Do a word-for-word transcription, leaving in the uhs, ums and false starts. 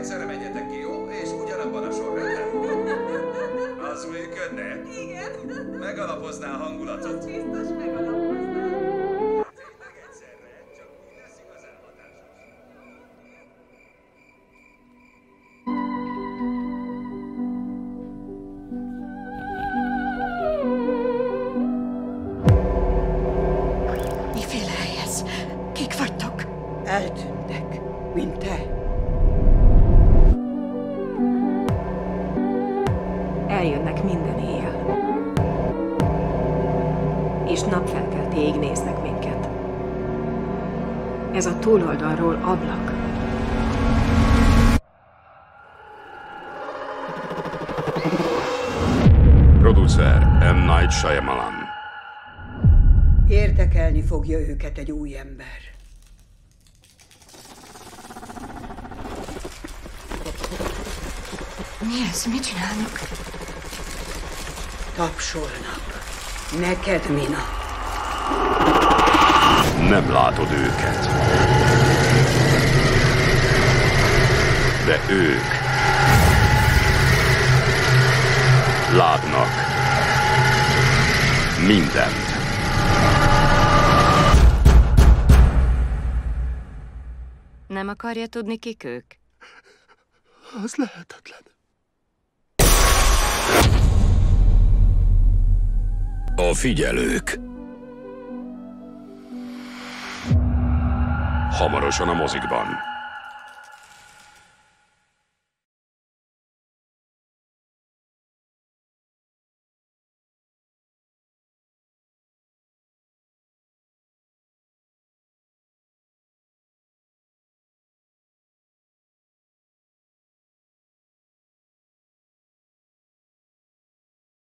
egyszerre menjetek ki, jó? És ugyanabban a sorrendben. Az működne? Igen. Megalapozná a hangulatot. Biztos megalapozná. Tényleg egyszerre, csak úgy lesz igazán hatásos. Miféle hely ez? Kik vagytok? Eltűntek, mint te. Eljönnek minden éjjel. És napfelkeltéig néznek minket. Ez a túloldalról ablak. Producer M. Night Shyamalan. Érdekelni fogja őket egy új ember. Mi ez? Mit csinálnak? Tapsolnak. Neked, Mina. Nem látod őket. De ők látnak mindent. Nem akarja tudni, kik ők? Az lehetetlen. A figyelők. Hamarosan a mozikban.